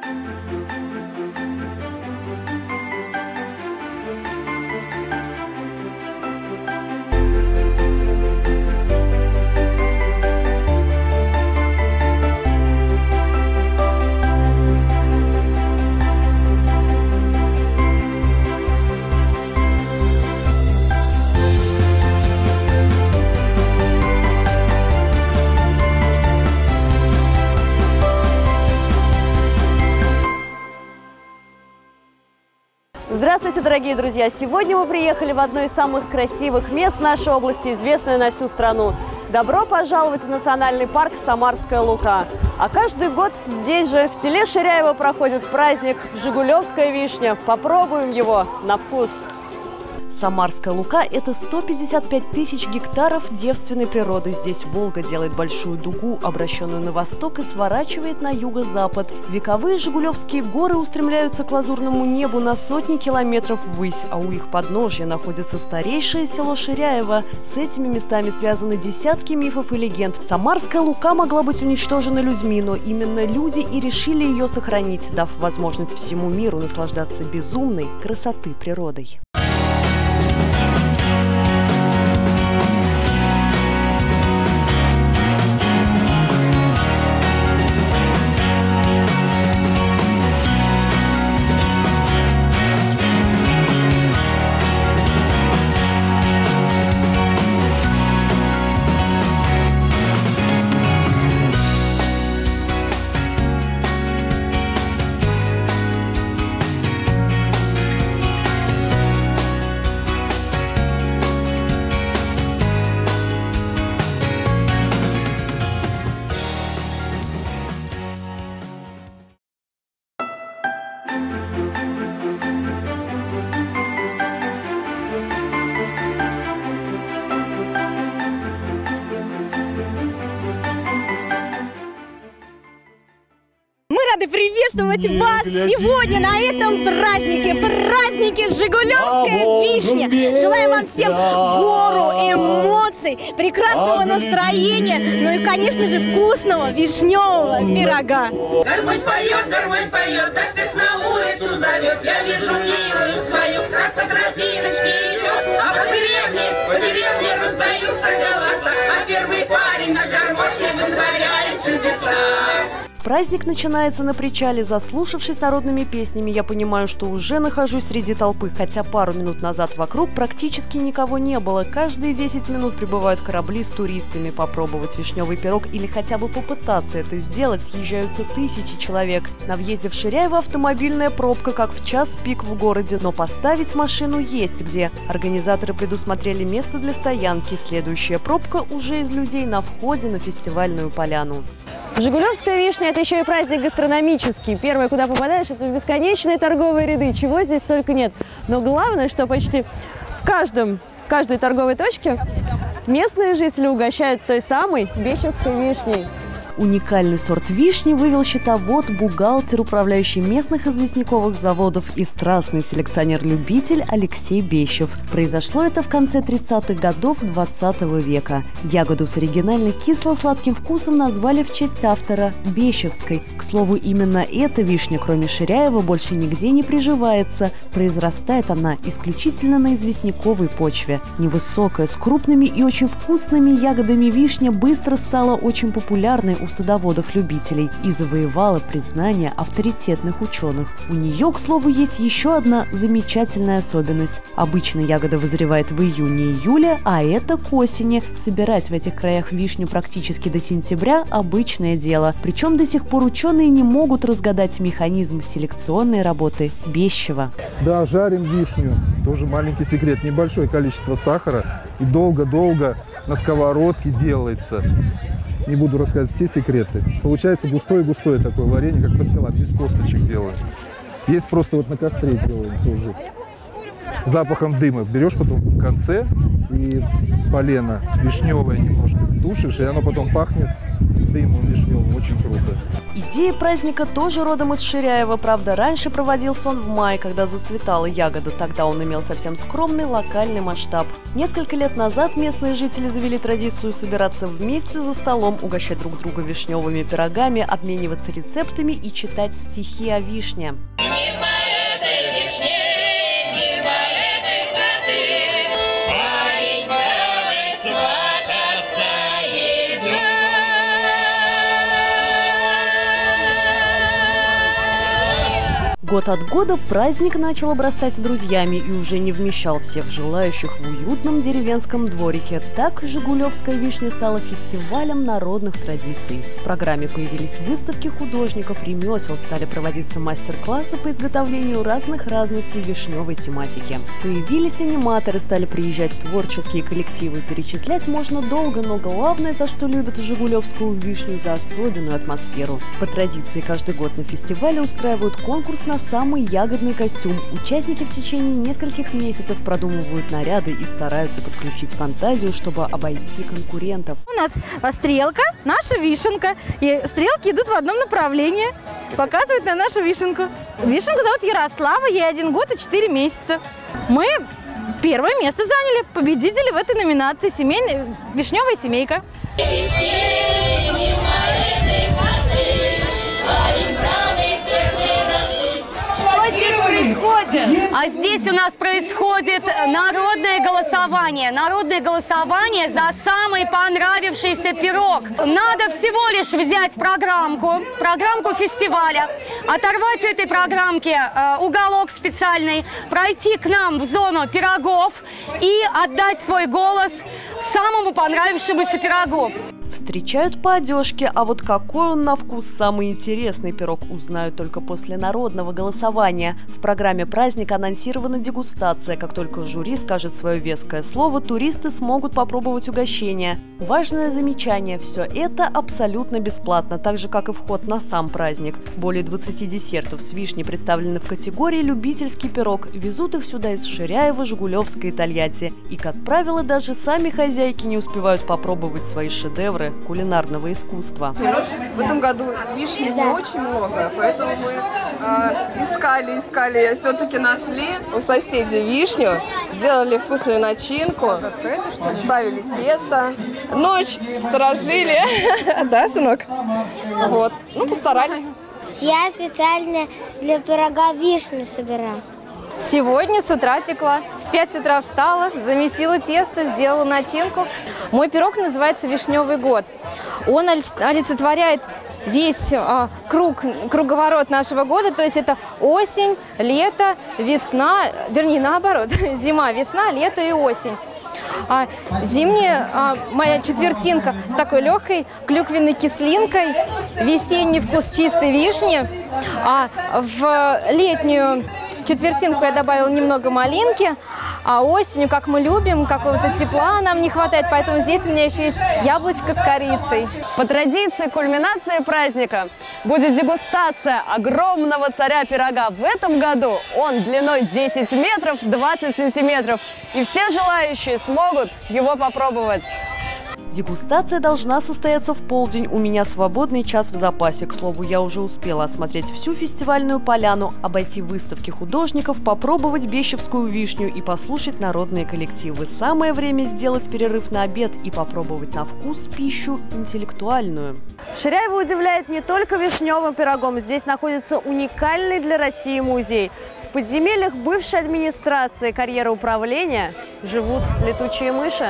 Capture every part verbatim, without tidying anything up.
Здравствуйте, дорогие друзья! Сегодня мы приехали в одно из самых красивых мест нашей области, известное на всю страну. Добро пожаловать в национальный парк Самарская Лука. А каждый год здесь же, в селе Ширяево, проходит праздник «Жигулевская вишня». Попробуем его на вкус. Самарская Лука – это сто пятьдесят пять тысяч гектаров девственной природы. Здесь Волга делает большую дугу, обращенную на восток, и сворачивает на юго-запад. Вековые Жигулевские горы устремляются к лазурному небу на сотни километров ввысь, а у их подножья находится старейшее село Ширяево. С этими местами связаны десятки мифов и легенд. Самарская Лука могла быть уничтожена людьми, но именно люди и решили ее сохранить, дав возможность всему миру наслаждаться безумной красоты природой. Рады приветствовать вас сегодня на этом празднике, празднике Жигулевская вишня. Желаем вам всем гору эмоций, прекрасного настроения, ну и, конечно же, вкусного вишневого пирога. Гармонь поет, гармонь поет, да всех на улицу зовет. Я вижу милую свою, как по тропиночке идет, а по деревне, по деревне раздаются голоса, а первый парень на гармошке вытворяет чудеса. Праздник начинается на причале. Заслушавшись народными песнями, я понимаю, что уже нахожусь среди толпы, хотя пару минут назад вокруг практически никого не было. Каждые десять минут прибывают корабли с туристами. Попробовать вишневый пирог или хотя бы попытаться это сделать съезжаются тысячи человек. На въезде в Ширяево автомобильная пробка, как в час пик в городе, но поставить машину есть где. Организаторы предусмотрели место для стоянки. Следующая пробка уже из людей на входе на фестивальную поляну. Жигулевская вишня – это еще и праздник гастрономический. Первое, куда попадаешь, это бесконечные торговые ряды. Чего здесь только нет. Но главное, что почти в, каждом, в каждой торговой точке местные жители угощают той самой бещевской вишней. Уникальный сорт вишни вывел счетовод, бухгалтер, управляющий местных известняковых заводов и страстный селекционер-любитель Алексей Бещев. Произошло это в конце тридцатых годов двадцатого века. Ягоду с оригинально кисло-сладким вкусом назвали в честь автора – Бещевской. К слову, именно эта вишня, кроме Ширяева, больше нигде не приживается. Произрастает она исключительно на известняковой почве. Невысокая, с крупными и очень вкусными ягодами вишня быстро стала очень популярной у садоводов-любителей и завоевала признание авторитетных ученых. У нее, к слову, есть еще одна замечательная особенность. Обычно ягода вызревает в июне-июле, а это к осени. Собирать в этих краях вишню практически до сентября – обычное дело. Причем до сих пор ученые не могут разгадать механизм селекционной работы Бещева. Да, жарим вишню. Тоже маленький секрет. Небольшое количество сахара и долго-долго на сковородке делается. Не буду рассказывать все секреты. Получается густое-густое такое варенье, как пастила, без косточек делаем. Есть просто вот на костре делаем тоже. Запахом дыма. Берешь потом в конце и полено вишневое немножко тушишь, и оно потом пахнет стоим у Вишневого, очень круто. Идея праздника тоже родом из Ширяева. Правда, раньше проводился он в мае, когда зацветала ягода. Тогда он имел совсем скромный локальный масштаб. Несколько лет назад местные жители завели традицию собираться вместе за столом, угощать друг друга вишневыми пирогами, обмениваться рецептами и читать стихи о вишне. Год от года праздник начал обрастать друзьями и уже не вмещал всех желающих в уютном деревенском дворике. Так Жигулевская вишня стала фестивалем народных традиций. В программе появились выставки художников, ремесел, стали проводиться мастер-классы по изготовлению разных разностей вишневой тематики. Появились аниматоры, стали приезжать творческие коллективы. Перечислять можно долго, но главное, за что любят Жигулевскую вишню, за особенную атмосферу. По традиции каждый год на фестивале устраивают конкурс на самый ягодный костюм. Участники в течение нескольких месяцев продумывают наряды и стараются подключить фантазию, чтобы обойти конкурентов. У нас стрелка, наша вишенка. И стрелки идут в одном направлении. Показывают на нашу вишенку. Вишенку зовут Ярослава, ей один год и четыре месяца. Мы первое место заняли. Победители в этой номинации. Семейная вишневая семейка. А здесь у нас происходит народное голосование. Народное голосование за самый понравившийся пирог. Надо всего лишь взять программку, программку фестиваля, оторвать у этой программки э, уголок специальный, пройти к нам в зону пирогов и отдать свой голос самому понравившемуся пирогу. Встречают по одежке, а вот какой он на вкус самый интересный пирог, узнают только после народного голосования. В программе праздника анонсирована дегустация. Как только жюри скажет свое веское слово, туристы смогут попробовать угощение. Важное замечание – все это абсолютно бесплатно, так же, как и вход на сам праздник. Более двадцати десертов с вишней представлены в категории «Любительский пирог». Везут их сюда из Ширяева, Жигулевска и Тольятти. И, как правило, даже сами хозяйки не успевают попробовать свои шедевры кулинарного искусства. У нас в этом году вишни не очень много, поэтому мы э, искали, искали, все-таки нашли у соседей вишню, делали вкусную начинку, ставили тесто, ночь сторожили, да, сынок? Вот, ну постарались. Я специально для пирога вишню собираю. Сегодня с утра пекла. В пять утра встала, замесила тесто, сделала начинку. Мой пирог называется «Вишневый год». Он олицетворяет весь а, круг, круговорот нашего года. То есть это осень, лето, весна, вернее наоборот, зима, весна, лето и осень. А зимняя а, моя четвертинка с такой легкой клюквенной кислинкой, весенний вкус чистой вишни, а в летнюю четвертинку я добавила немного малинки, а осенью, как мы любим, какого-то тепла нам не хватает, поэтому здесь у меня еще есть яблочко с корицей. По традиции, кульминацией праздника будет дегустация огромного царя пирога. В этом году он длиной десять метров двадцать сантиметров, и все желающие смогут его попробовать. Дегустация должна состояться в полдень. У меня свободный час в запасе. К слову, я уже успела осмотреть всю фестивальную поляну, обойти выставки художников, попробовать бещевскую вишню и послушать народные коллективы. Самое время сделать перерыв на обед и попробовать на вкус пищу интеллектуальную. Ширяево удивляет не только вишневым пирогом. Здесь находится уникальный для России музей. В подземельях бывшей администрации карьера управления живут летучие мыши.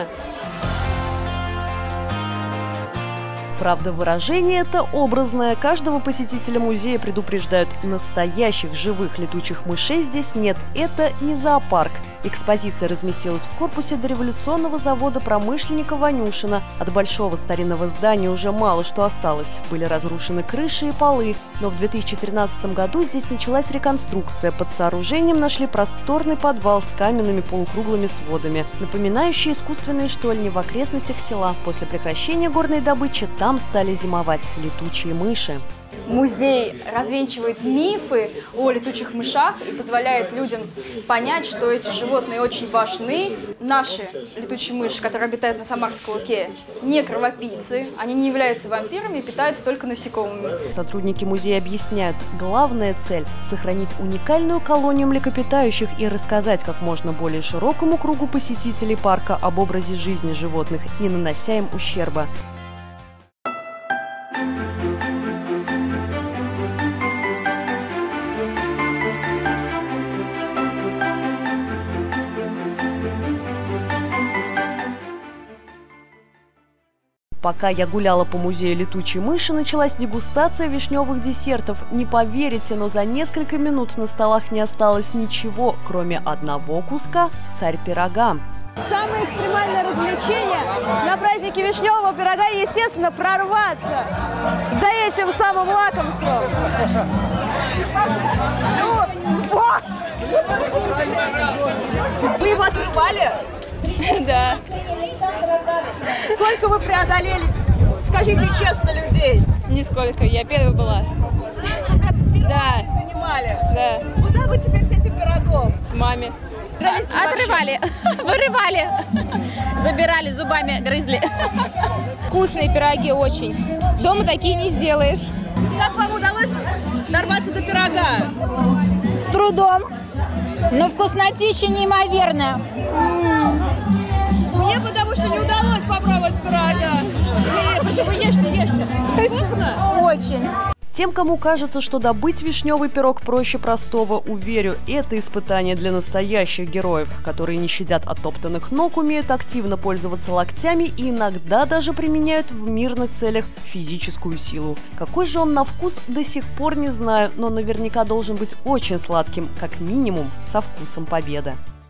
Правда, выражение это образное. Каждого посетителя музея предупреждают: настоящих живых летучих мышей здесь нет. Это не зоопарк. Экспозиция разместилась в корпусе дореволюционного завода промышленника Ванюшина. От большого старинного здания уже мало что осталось. Были разрушены крыши и полы. Но в две тысячи тринадцатом году здесь началась реконструкция. Под сооружением нашли просторный подвал с каменными полукруглыми сводами, напоминающие искусственные штольни в окрестностях села. После прекращения горной добычи там стали зимовать летучие мыши. Музей развенчивает мифы о летучих мышах и позволяет людям понять, что эти животные очень важны. Наши летучие мыши, которые обитают на Самарской Луке, не кровопийцы, они не являются вампирами и питаются только насекомыми. Сотрудники музея объясняют, главная цель – сохранить уникальную колонию млекопитающих и рассказать как можно более широкому кругу посетителей парка об образе жизни животных, не нанося им ущерба. Пока я гуляла по музею летучей мыши, началась дегустация вишневых десертов. Не поверите, но за несколько минут на столах не осталось ничего, кроме одного куска царь-пирога. Самое экстремальное развлечение на празднике вишневого пирога, естественно, прорваться за этим самым лакомством. Вы его отрывали? Да. Сколько вы преодолели, скажите честно, людей? Нисколько, я первая была. Да. Занимали? Да. Куда вы теперь с этим пирогом? Маме. А, отрывали, вырывали, забирали зубами, грызли. Вкусные пироги очень. Дома такие не сделаешь. Как вам удалось дорваться до пирога? С трудом, но вкуснотища неимоверная. Мне потому что не удалось попробовать пирога. Нет, почему ешьте, ешьте. Вкусно? Очень. Тем, кому кажется, что добыть вишневый пирог проще простого, уверю, это испытание для настоящих героев, которые не щадят оттоптанных ног, умеют активно пользоваться локтями и иногда даже применяют в мирных целях физическую силу. Какой же он на вкус, до сих пор не знаю, но наверняка должен быть очень сладким, как минимум со вкусом победы.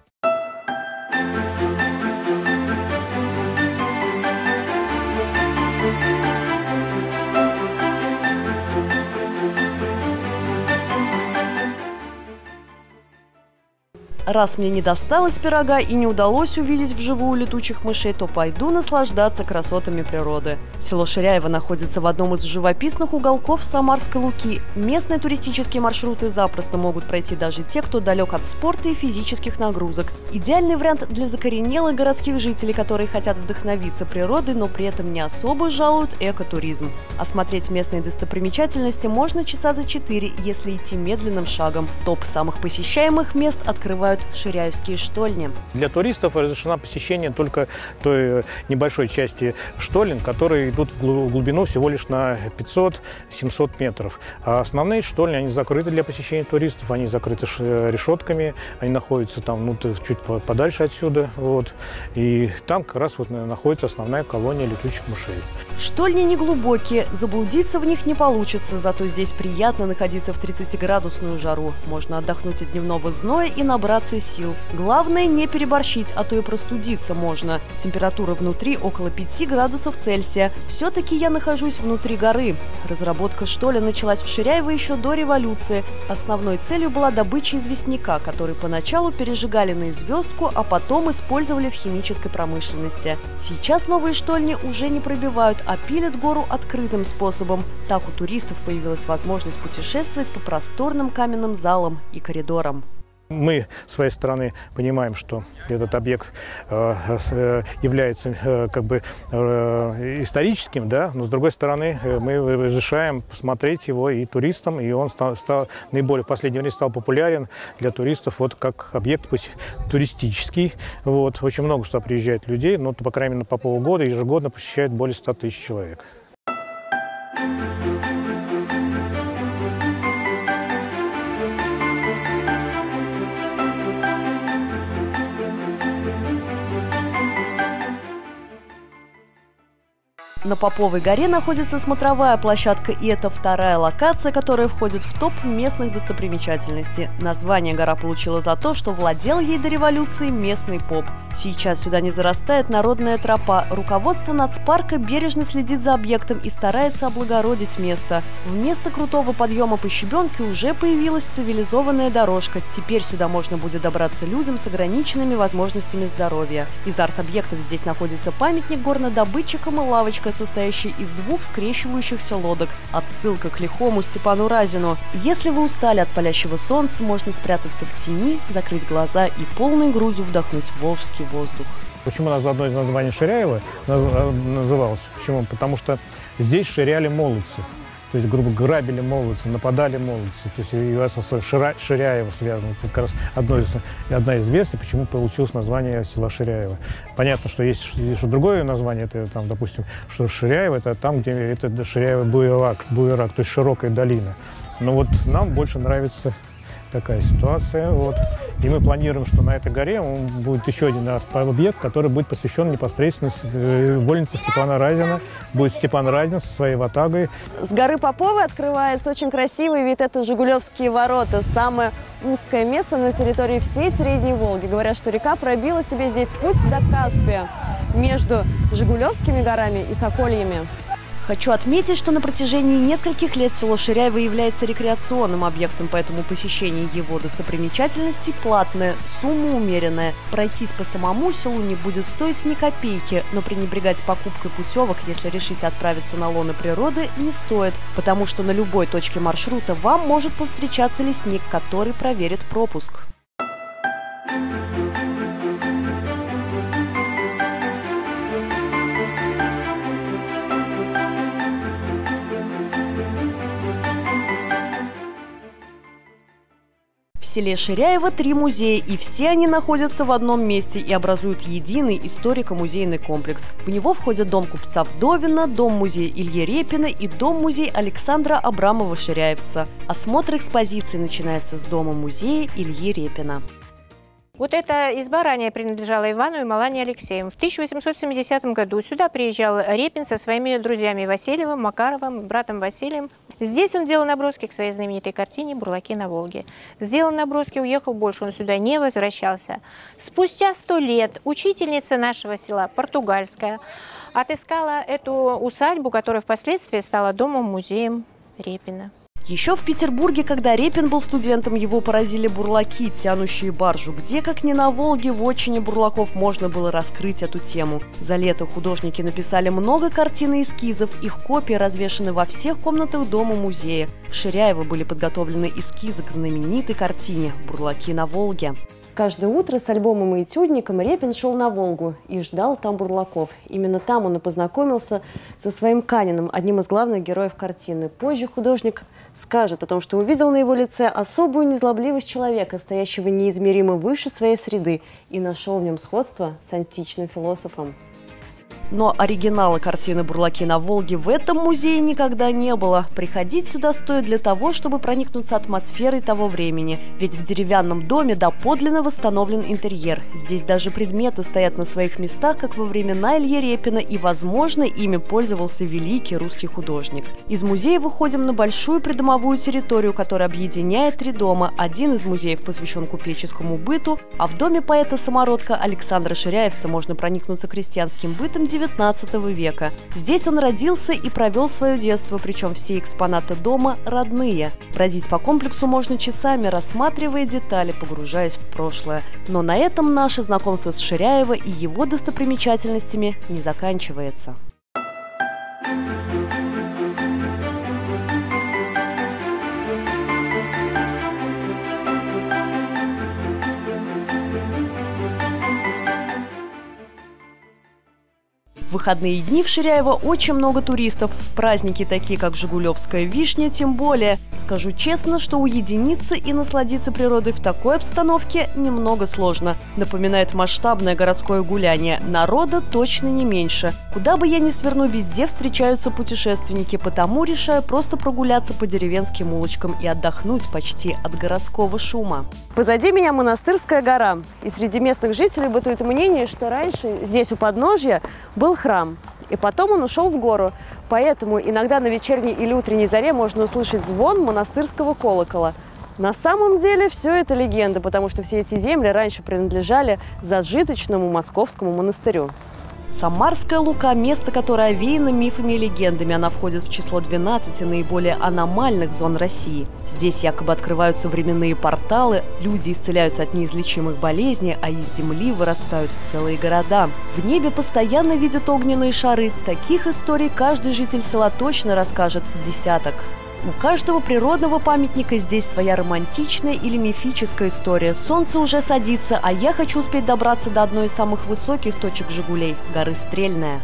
Раз мне не досталось пирога и не удалось увидеть вживую летучих мышей, то пойду наслаждаться красотами природы. Село Ширяево находится в одном из живописных уголков Самарской Луки. Местные туристические маршруты запросто могут пройти даже те, кто далек от спорта и физических нагрузок. Идеальный вариант для закоренелых городских жителей, которые хотят вдохновиться природой, но при этом не особо жалуют экотуризм. Осмотреть местные достопримечательности можно часа за четыре, если идти медленным шагом. Топ самых посещаемых мест открывают Ширяевские штольни. Для туристов разрешено посещение только той небольшой части штолен, которые идут в глубину всего лишь на пятьсот — семьсот метров. А основные штольни, они закрыты для посещения туристов, они закрыты решетками, они находятся там ну, чуть подальше отсюда. Вот. И там как раз вот находится основная колония летучих мышей. Штольни неглубокие, заблудиться в них не получится, зато здесь приятно находиться в тридцатиградусную жару. Можно отдохнуть от дневного зноя и набраться сил. Главное не переборщить, а то и простудиться можно. Температура внутри около пяти градусов Цельсия. Все-таки я нахожусь внутри горы. Разработка штоля началась в Ширяево еще до революции. Основной целью была добыча известняка, который поначалу пережигали на известку, а потом использовали в химической промышленности. Сейчас новые штольни уже не пробивают, а пилят гору открытым способом. Так у туристов появилась возможность путешествовать по просторным каменным залам и коридорам. Мы, с своей стороны, понимаем, что этот объект э, является э, как бы э, историческим, да, но, с другой стороны, мы разрешаем посмотреть его и туристам, и он стал, стал наиболее в последнее время стал популярен для туристов вот, как объект пусть туристический. Вот. Очень много сюда приезжает людей, но, по крайней мере, по полгода ежегодно посещает более ста тысяч человек. На Поповой горе находится смотровая площадка, и это вторая локация, которая входит в топ местных достопримечательностей. Название гора получила за то, что владел ей до революции местный поп. Сейчас сюда не зарастает народная тропа. Руководство нацпарка бережно следит за объектом и старается облагородить место. Вместо крутого подъема по щебенке уже появилась цивилизованная дорожка. Теперь сюда можно будет добраться людям с ограниченными возможностями здоровья. Из арт-объектов здесь находится памятник горнодобытчикам и лавочка состоящий из двух скрещивающихся лодок. Отсылка к лихому Степану Разину. Если вы устали от палящего солнца, можно спрятаться в тени, закрыть глаза и полной грудью вдохнуть волжский воздух. Почему у нас одно из названий Ширяева называлось? Почему? Потому что здесь ширяли молодцы. То есть, грубо грабили молодцы, нападали молодцы. То есть и у вас Шира, Ширяево связано. Это как раз одно из, одна из версий, почему получилось название села Ширяево. Понятно, что есть что другое название, это там, допустим, что Ширяево, это там, где это Ширяево-Буерак, Буерак, то есть широкая долина. Но вот нам больше нравится такая ситуация. Вот. И мы планируем, что на этой горе будет еще один арт-объект, который будет посвящен непосредственно вольнице Степана Разина. Будет Степан Разин со своей ватагой. С горы Поповой открывается очень красивый вид. Это Жигулевские ворота. Самое узкое место на территории всей Средней Волги. Говорят, что река пробила себе здесь путь до Каспия между Жигулевскими горами и Сокольями. Хочу отметить, что на протяжении нескольких лет село Ширяево является рекреационным объектом, поэтому посещение его достопримечательностей платное, сумма умеренная. Пройтись по самому селу не будет стоить ни копейки, но пренебрегать покупкой путевок, если решите отправиться на лоно природы, не стоит, потому что на любой точке маршрута вам может повстречаться лесник, который проверит пропуск. В селе Ширяево три музея, и все они находятся в одном месте и образуют единый историко-музейный комплекс. В него входят дом купца Вдовина, дом-музей Ильи Репина и дом-музей Александра Абрамова-Ширяевца. Осмотр экспозиции начинается с дома-музея Ильи Репина. Вот эта изба ранее принадлежала Ивану и Малане Алексеевым. В тысяча восемьсот семидесятом году сюда приезжал Репин со своими друзьями Васильевым, Макаровым, братом Василием. Здесь он делал наброски к своей знаменитой картине «Бурлаки на Волге». Сделал наброски, уехал, больше он сюда не возвращался. Спустя сто лет учительница нашего села, португальская, отыскала эту усадьбу, которая впоследствии стала домом-музеем Репина. Еще в Петербурге, когда Репин был студентом, его поразили бурлаки, тянущие баржу. Где, как ни на Волге, в отчине бурлаков можно было раскрыть эту тему. За лето художники написали много картин и эскизов. Их копии развешаны во всех комнатах дома-музея. В Ширяево были подготовлены эскизы к знаменитой картине «Бурлаки на Волге». Каждое утро с альбомом и этюдником Репин шел на Волгу и ждал там бурлаков. Именно там он и познакомился со своим Каниным, одним из главных героев картины. Позже художник скажет о том, что увидел на его лице особую незлобливость человека, стоящего неизмеримо выше своей среды, и нашел в нем сходство с античным философом. Но оригинала картины «Бурлаки на Волге» в этом музее никогда не было. Приходить сюда стоит для того, чтобы проникнуться атмосферой того времени. Ведь в деревянном доме доподлинно восстановлен интерьер. Здесь даже предметы стоят на своих местах, как во времена Ильи Репина, и, возможно, ими пользовался великий русский художник. Из музея выходим на большую придомовую территорию, которая объединяет три дома. Один из музеев посвящен купеческому быту, а в доме поэта-самородка Александра Ширяевца можно проникнуться крестьянским бытом девятнадцатого века. Здесь он родился и провел свое детство, причем все экспонаты дома родные. Бродить по комплексу можно часами, рассматривая детали, погружаясь в прошлое. Но на этом наше знакомство с Ширяево и его достопримечательностями не заканчивается. В выходные дни в Ширяево очень много туристов. Праздники такие, как Жигулевская вишня, тем более. Скажу честно, что уединиться и насладиться природой в такой обстановке немного сложно. Напоминает масштабное городское гуляние. Народа точно не меньше. Куда бы я ни сверну, везде встречаются путешественники, потому решаю просто прогуляться по деревенским улочкам и отдохнуть почти от городского шума. Позади меня Монастырская гора. И среди местных жителей бытует мнение, что раньше здесь у подножья был храм. И потом он ушел в гору. Поэтому иногда на вечерней или утренней заре можно услышать звон монастырского колокола. На самом деле все это легенда, потому что все эти земли раньше принадлежали зажиточному московскому монастырю. Самарская Лука – место, которое овеяно мифами и легендами. Она входит в число двенадцати наиболее аномальных зон России. Здесь якобы открываются временные порталы, люди исцеляются от неизлечимых болезней, а из земли вырастают целые города. В небе постоянно видят огненные шары. Таких историй каждый житель села точно расскажет с десяток. У каждого природного памятника здесь своя романтичная или мифическая история. Солнце уже садится, а я хочу успеть добраться до одной из самых высоких точек «Жигулей» – горы Стрельная.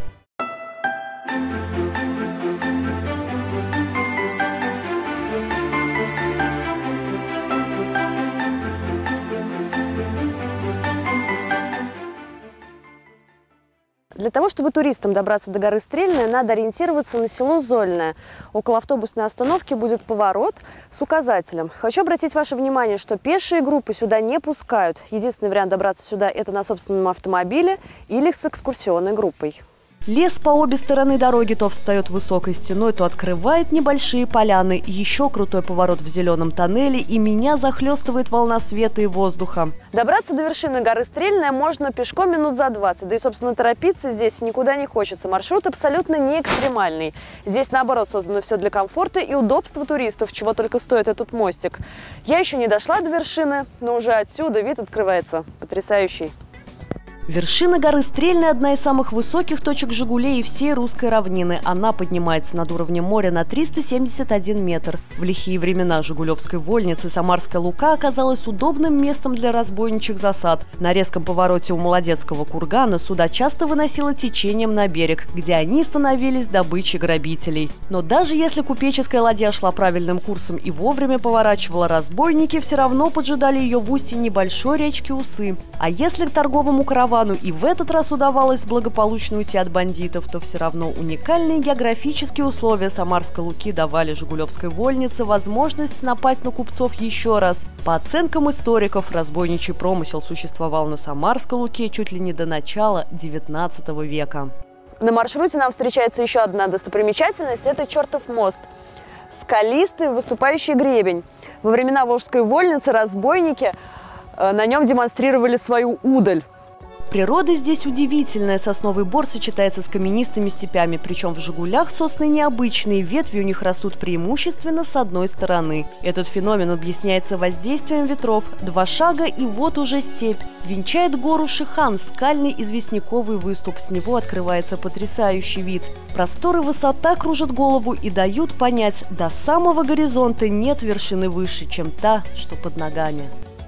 Для того, чтобы туристам добраться до горы Стрельная, надо ориентироваться на село Зольное. Около автобусной остановки будет поворот с указателем. Хочу обратить ваше внимание, что пешие группы сюда не пускают. Единственный вариант добраться сюда – это на собственном автомобиле или с экскурсионной группой. Лес по обе стороны дороги то встает высокой стеной, то открывает небольшие поляны. Еще крутой поворот в зеленом тоннеле, и меня захлестывает волна света и воздуха. Добраться до вершины горы Стрельная можно пешком минут за двадцать. Да и, собственно, торопиться здесь никуда не хочется. Маршрут абсолютно не экстремальный. Здесь, наоборот, создано все для комфорта и удобства туристов, чего только стоит этот мостик. Я еще не дошла до вершины, но уже отсюда вид открывается потрясающий. Вершина горы Стрельная – одна из самых высоких точек «Жигулей» и всей русской равнины. Она поднимается над уровнем моря на триста семьдесят один метр. В лихие времена Жигулевской вольницы Самарская Лука оказалась удобным местом для разбойничьих засад. На резком повороте у Молодецкого кургана суда часто выносило течением на берег, где они становились добычей грабителей. Но даже если купеческая ладья шла правильным курсом и вовремя поворачивала, разбойники все равно поджидали ее в устье небольшой речки Усы. А если к торговому каравану и в этот раз удавалось благополучно уйти от бандитов, то все равно уникальные географические условия Самарской Луки давали Жигулевской вольнице возможность напасть на купцов еще раз. По оценкам историков, разбойничий промысел существовал на Самарской Луке чуть ли не до начала девятнадцатого века. На маршруте нам встречается еще одна достопримечательность – это Чертов мост. Скалистый выступающий гребень. Во времена Волжской вольницы разбойники на нем демонстрировали свою удаль. Природа здесь удивительная. Сосновый бор сочетается с каменистыми степями. Причем в «Жигулях» сосны необычные. Ветви у них растут преимущественно с одной стороны. Этот феномен объясняется воздействием ветров. Два шага, и вот уже степь. Венчает гору Шихан, скальный известняковый выступ. С него открывается потрясающий вид. Простор и высота кружат голову и дают понять, до самого горизонта нет вершины выше, чем та, что под ногами.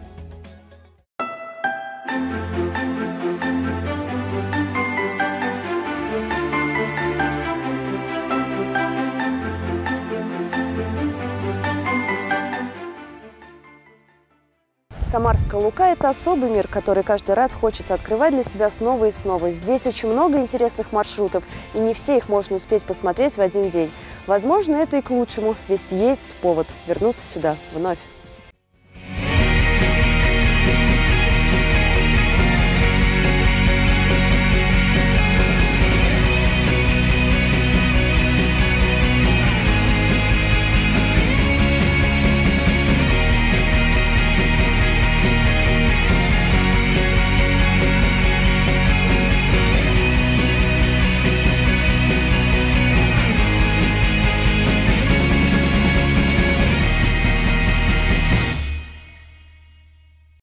Самарская Лука – это особый мир, который каждый раз хочется открывать для себя снова и снова. Здесь очень много интересных маршрутов, и не все их можно успеть посмотреть в один день. Возможно, это и к лучшему, ведь есть повод вернуться сюда вновь.